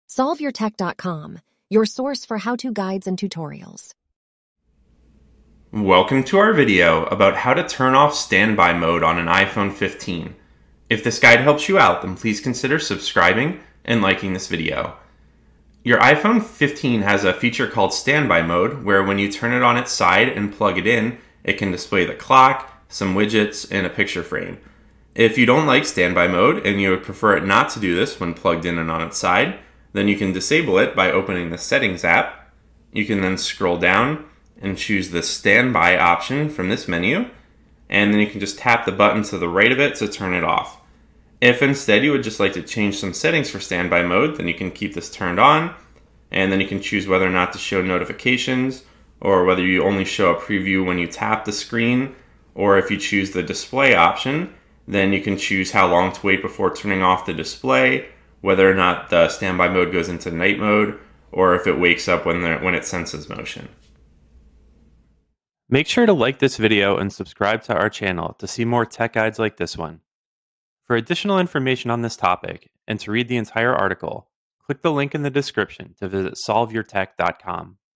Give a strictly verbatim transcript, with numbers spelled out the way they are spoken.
solve your tech dot com, your source for how-to guides and tutorials. Welcome to our video about how to turn off standby mode on an iPhone fifteen. If this guide helps you out, then please consider subscribing and liking this video. Your iPhone fifteen has a feature called standby mode, where when you turn it on its side and plug it in, it can display the clock, some widgets, and a picture frame. If you don't like standby mode and you would prefer it not to do this when plugged in and on its side, then you can disable it by opening the Settings app. You can then scroll down and choose the standby option from this menu, and then you can just tap the button to the right of it to turn it off. If instead you would just like to change some settings for standby mode, then you can keep this turned on, and then you can choose whether or not to show notifications, or whether you only show a preview when you tap the screen, or if you choose the display option, then you can choose how long to wait before turning off the display, whether or not the standby mode goes into night mode, or if it wakes up when, the, when it senses motion. Make sure to like this video and subscribe to our channel to see more tech guides like this one. For additional information on this topic and to read the entire article, click the link in the description to visit solve your tech dot com.